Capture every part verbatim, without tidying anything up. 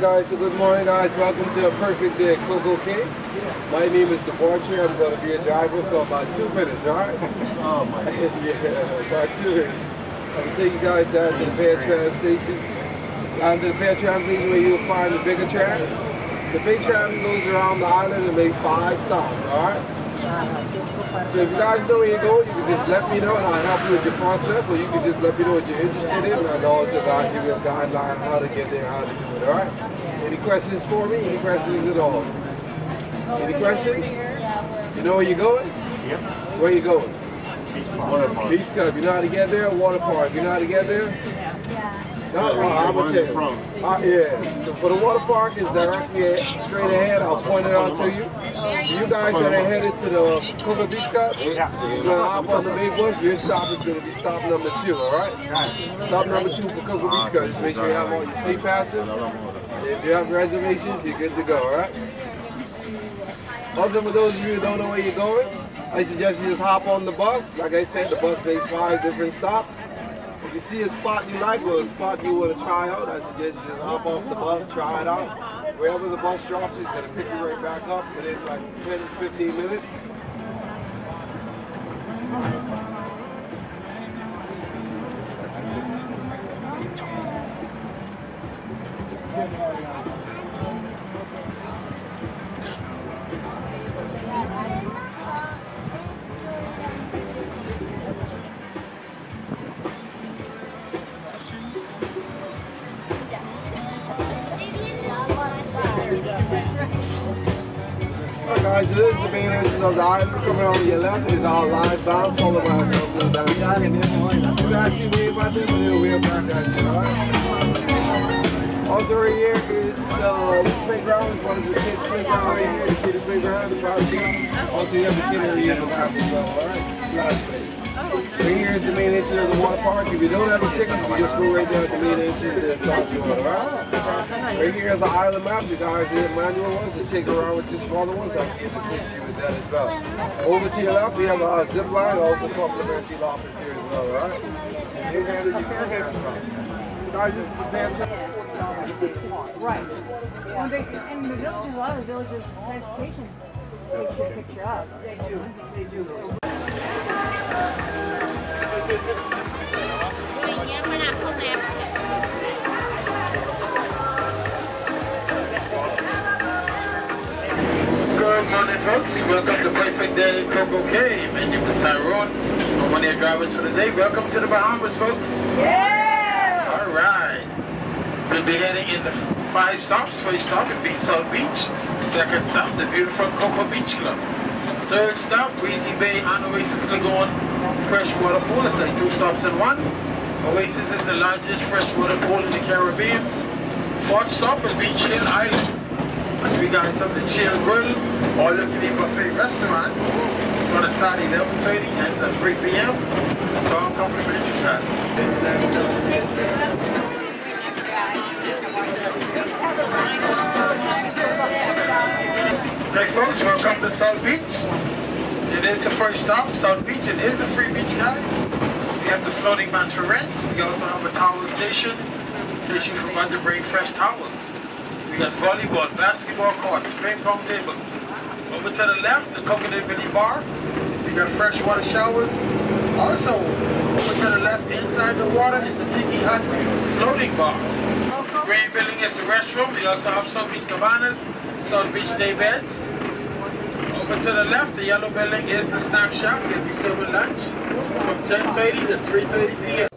guys, so good morning guys, welcome to a perfect day at CocoCay. My name is the Borcher. I'm going to be a driver for about two minutes, alright? Oh my God. Yeah, about two minutes. I'm going to take you guys down to the pair tram station. Down to the pair tram station where you'll find the bigger trams. The big trams goes around the island and make five stops, alright? So if you guys know where you're going, you can just let me know and I'll help you with your process, or you can just let me know what you're interested in and I'll also give you a guideline how to get there, how to do it, alright? Any questions for me? Any questions at all? Any questions? You know where you're going? Yep. Where are you going? Beach Club. Water park. Beach Club. You know how to get there? Water park. You know how to get there? No, uh, I'm going to tell you. Uh, yeah. So for the water park, it's directly straight ahead. I'll point it out to you. You guys that are headed to the Cocoa Beach Club, Yeah. you're going to hop on the main bus. Your stop is going to be stop number two, all right? Stop number two for Cocoa Beach Club. Just make sure you have all your seat passes. If you have reservations, you're good to go, all right? Also, for those of you who don't know where you're going, I suggest you just hop on the bus. Like I said, the bus makes five different stops. If you see a spot you like or a spot you want to try out, I suggest you just hop off the bus, try it out. Wherever the bus drops you, it's going to pick you right back up within like ten to fifteen minutes. Alright guys, so this is the main entrance of the island. Coming on your left is our live bound, followed by a couple of down. You can actually wave out there, but it'll wheel back at you, alright? Also right here is the playground. It's one of the kids' playground right here, the kids' playground, the party. Also you have the kid area in the back as well, alright? Last place. Right here is the main entrance of the water park. If you don't have a ticket, you can just go right down to the main entrance to the south door, alright? Right here is the island map. You guys have manual ones to take around with your smaller ones. I can assist you with that as well. Over to your left, we have a zip line, also complimentary lockers here as well, alright? Guys, this is the Pam. Right. Well, they, and the villages, a lot of the villages, transportation takes your picture up. They do. They do. Good morning, folks. Welcome to Perfect Day CocoCay. My name is Tyrone. I'm one of your drivers for the day. Welcome to the Bahamas, folks. Yeah! All right. We'll be heading in the five stops. First stop will be South Beach. Second stop, the beautiful Cocoa Beach Club. Third stop, Breezy Bay and Oasis Lagoon freshwater pool. It's like two stops in one. Oasis is the largest freshwater pool in the Caribbean. Fourth stop will be Chill Island. As we guys have the Chill Grill, all looking buffet restaurant. It's going to start at eleven thirty, ends at three P M It's all complimentary guys. Okay folks, welcome to South Beach. It is the first stop, South Beach. It is the free beach, guys. We have the floating mats for rent. We also have a towel station in case you forgot to bring fresh towels. We got volleyball, basketball courts, ping pong tables. Over to the left, the Coconut Mini Bar. We got freshwater showers. Also, over to the left, inside the water, is the Tiki Hut floating bar. The green building is the restroom. We also have South Beach Cabanas, South Beach Day Beds. Over to the left, the yellow building is the snack shop. They'll be serving lunch from ten thirty to three thirty P M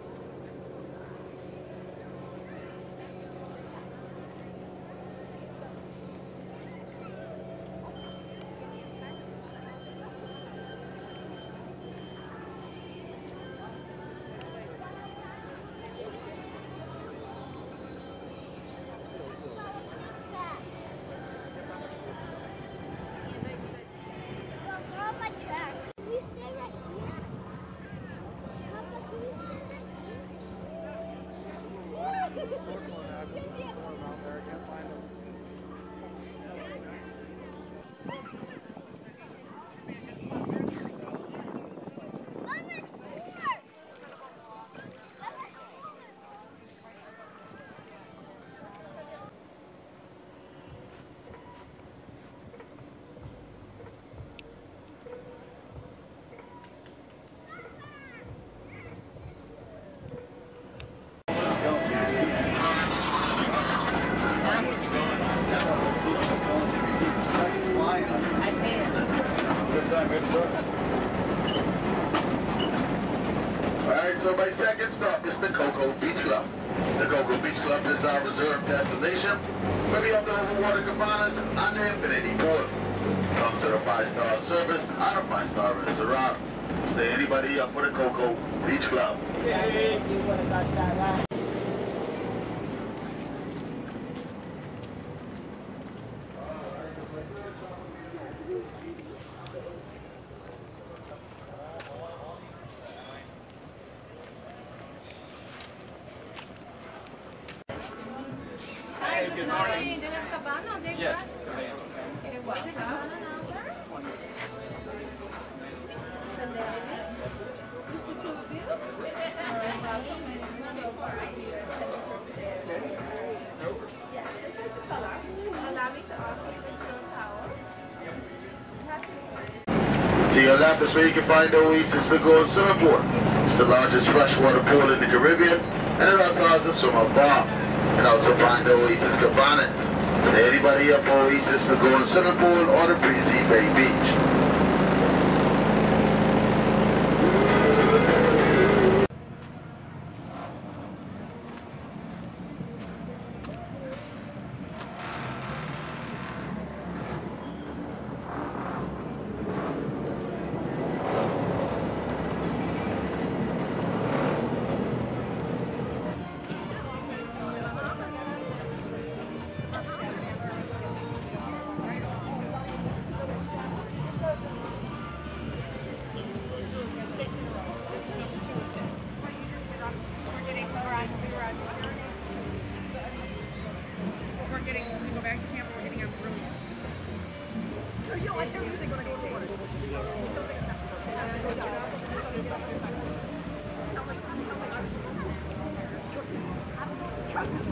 Coco Beach Club. The Coco Beach Club is our reserved destination where we have the overwater cabanas and the infinity pool. Come to the five-star service and a five-star restaurant. Stay anybody up for the Coco Beach Club. Hi, good morning. Do you have cabana? They Yes. Okay, what's the cabana number? Allow me to offer you the chill towel. To your left is where you can find the Oasis Lagoon swimming pool. It's the largest freshwater pool in the Caribbean, and it also has a swimmer bar. And also find the Oasis Cabanas. Stay anybody up for Oasis Lagoon swimming pool or the Breezy Bay Beach. We're getting, when we go back to Tampa, we're getting a room. So, yo, I hear music when I go to work. Trust me.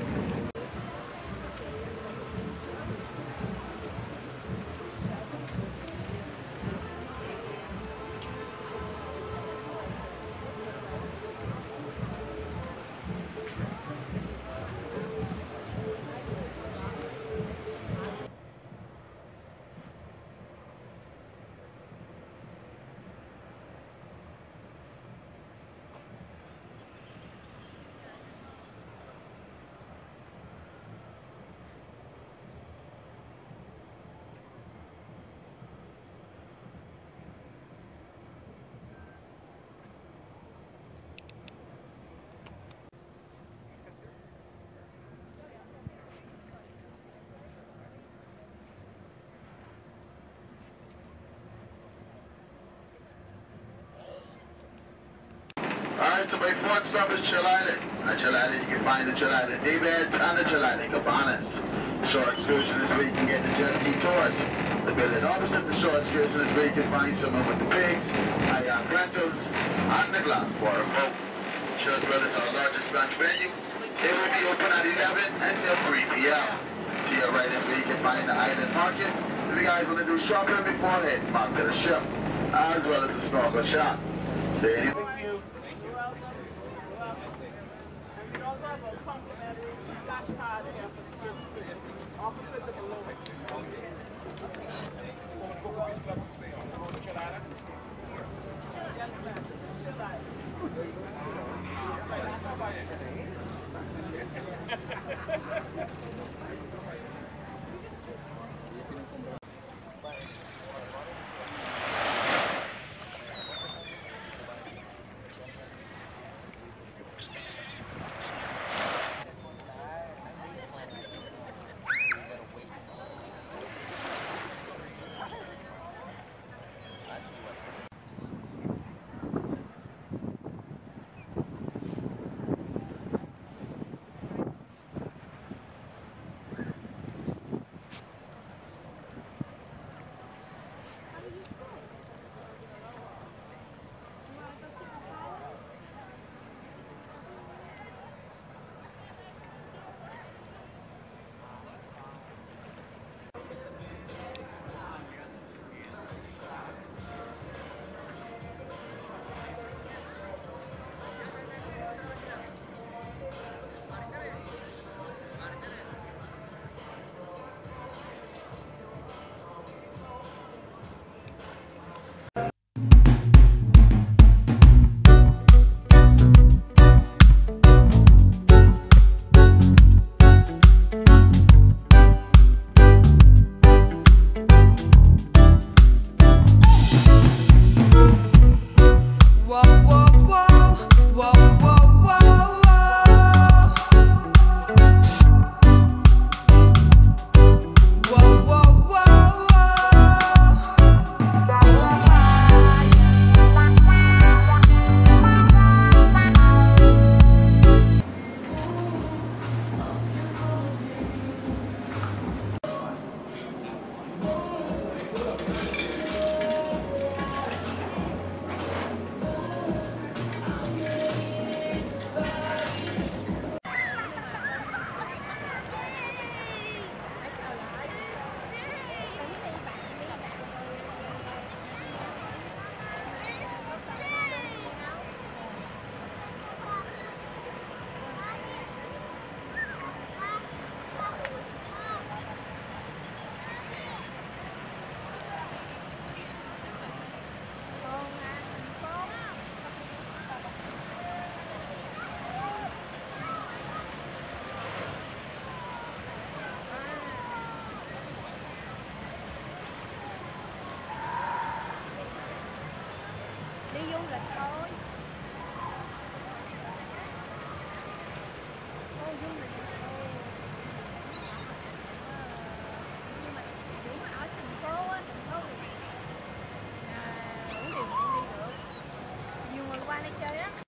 Alright, so my fourth stop is Chill Island. At Chill Island, you can find the Chill Island day beds and the Chill Island cabanas. Shore excursion is where you can get the jet ski tours. The building opposite the shore excursion is where you can find someone with the pigs, kayak rentals, and the glass water boat. Chill Grill is our largest lunch venue. It will be open at eleven until three p m To your right is where you can find the island market. If you guys want to do shopping before heading back to the ship, as well as the snorkel shop. Stay anywhere. du lịch thôi. Ô, du lịch thôi. Nhưng mà nếu mà ở thành phố á, thành phố thì à, uống điều cũng đi được. Nhiều người qua đây chơi á.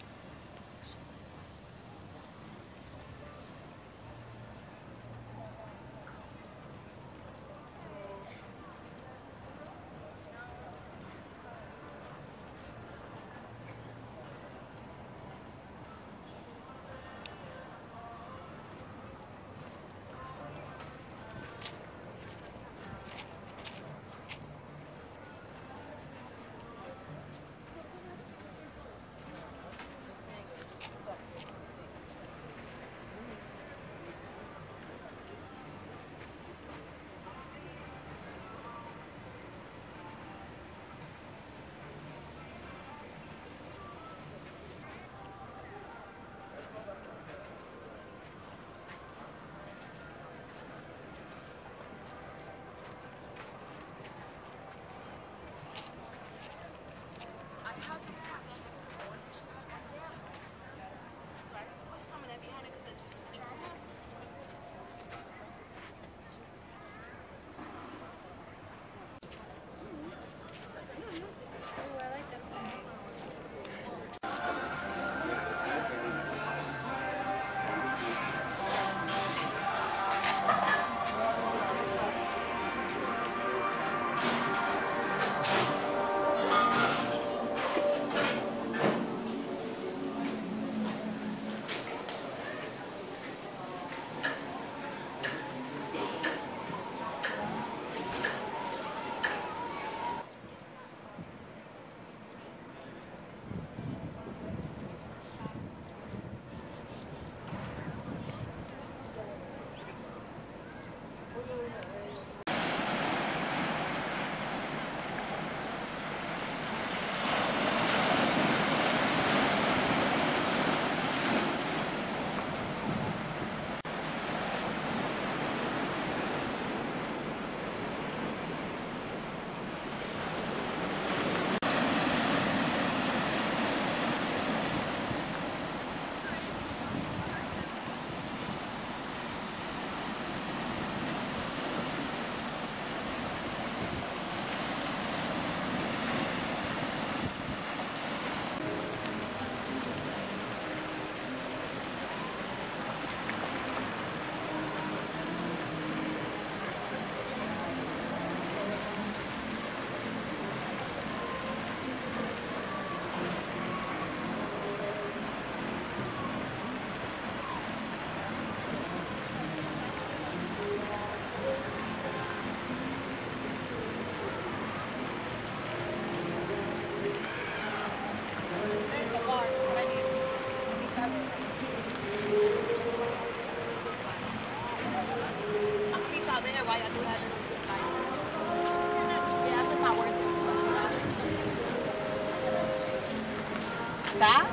Tá?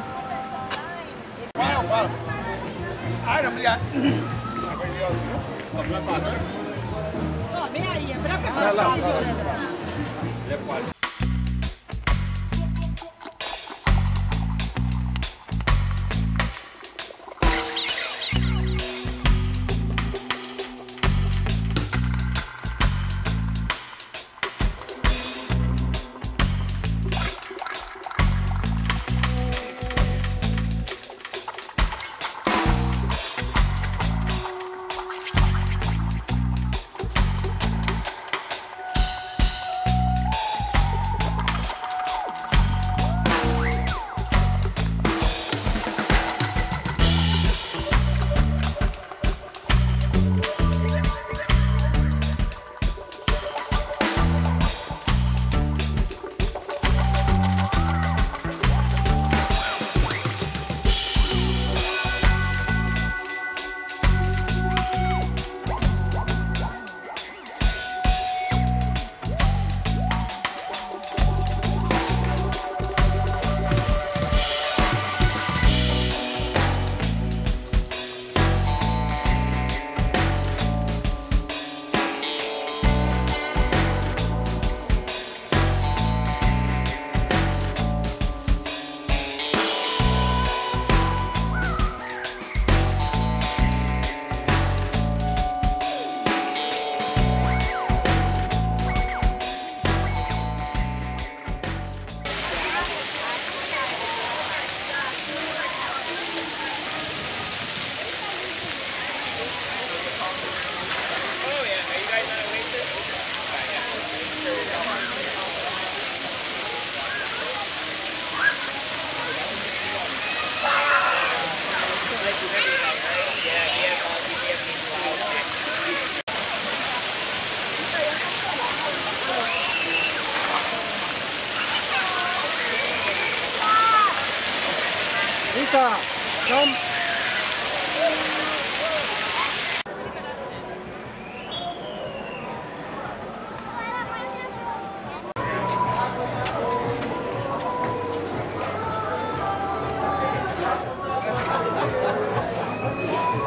Para, para. Ai, não, obrigado. No, vem aí, é pra Lá, lá, lá.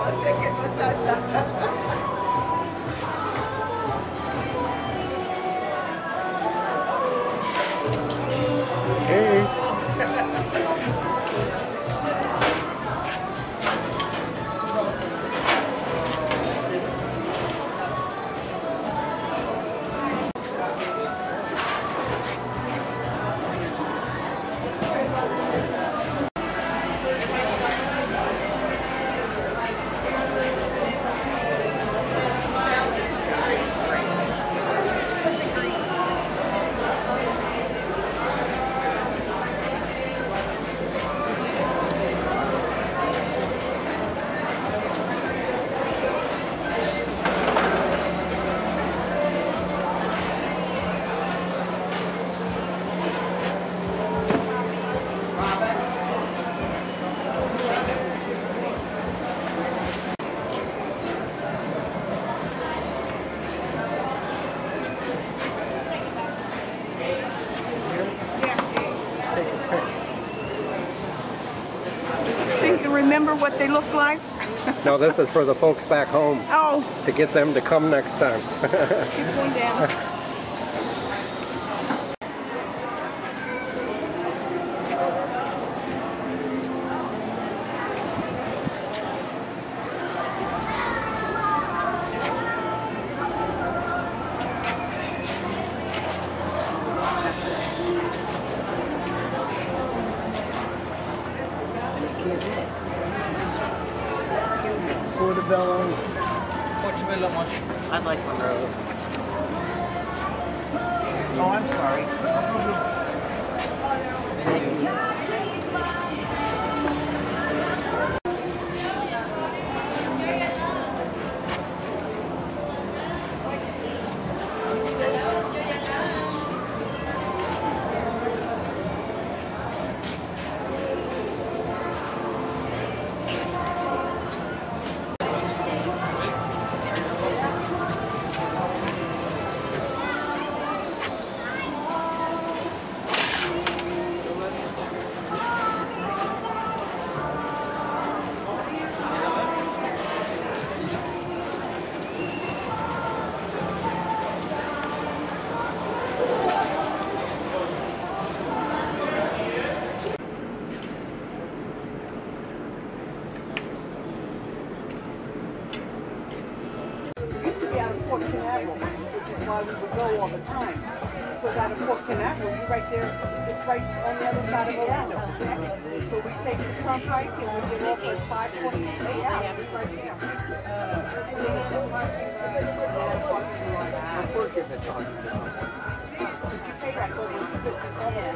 Think you remember what they look like? No, this is for the folks back home. Oh. To get them to come next time. Keep going down. Portobello. Portobello mush. I'd like one of those. Oh, I'm sorry. Out of Port Canaveral, which is why we would go all the time. Because out of Port Canaveral, you're right there, it's right on the other side of Orlando. So we take the turnpike and we get off at five twenty-eight out. It's right there. Did you pay that?